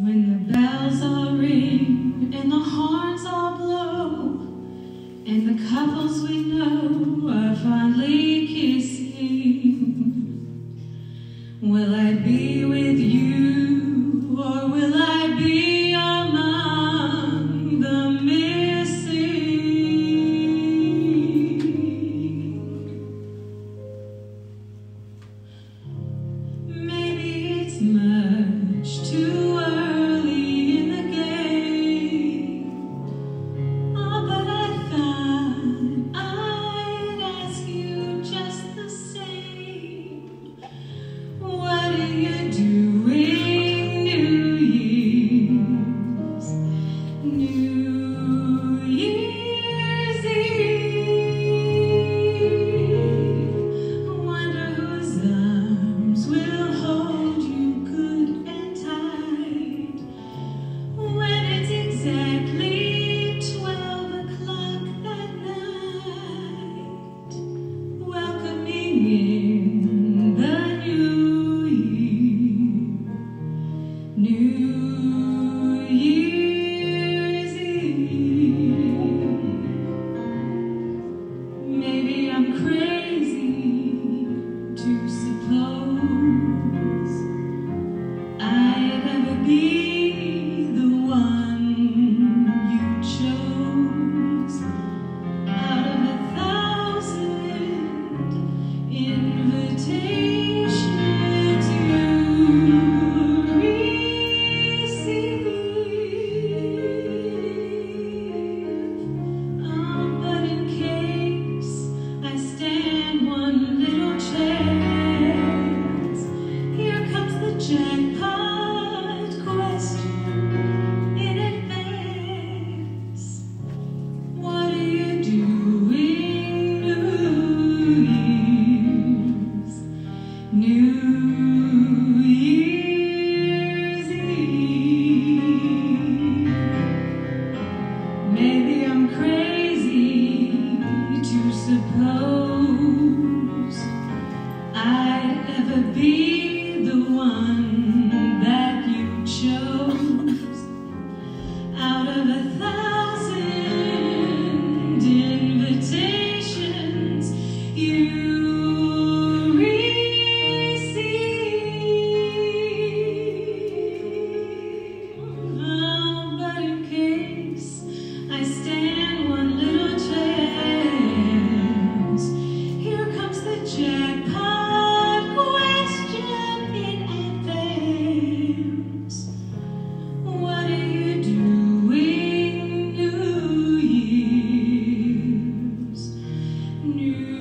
When the bells all ring and the horns all blow, and the couples we know are fondly kissing, will I be with you, or will I be among the missing? Maybe it's much too early in the game, but I thought I'd ask you just the same. What are you doing New Year's Eve? Wonder whose arms will hold you good and tight when it's exactly 12 o'clock that night, welcoming in the new year, New Year's Eve. Maybe I'm crazy to suppose I'd ever be the one you chose out of 1,000 invitations you receive. Oh, but in case I stand one little chance, here comes the jackpot question in advance. What are you doing New Year's Eve? Maybe I'm crazy to suppose I'd ever be the one that you chose out of 1,000 invitations you receive. Oh, but in case I stand one little chance, here comes the jackpot question in advance. What are you doing New Year's New